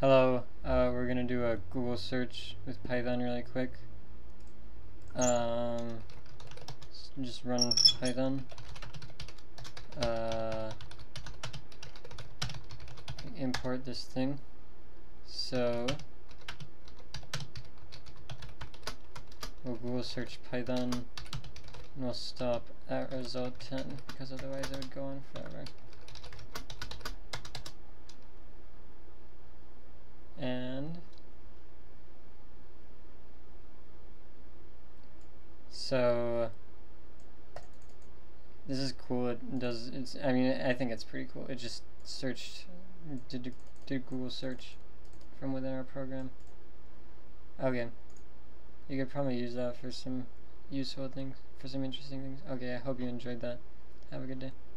Hello, we're gonna do a Google search with Python really quick. Just run Python. Import this thing. So we'll Google search Python and we'll stop at result 10 because otherwise it would go on forever. And so this is cool. I mean, I think it's pretty cool. It just searched, did Google search from within our program. Okay, you could probably use that for some useful things, for some interesting things. Okay, I hope you enjoyed that. Have a good day.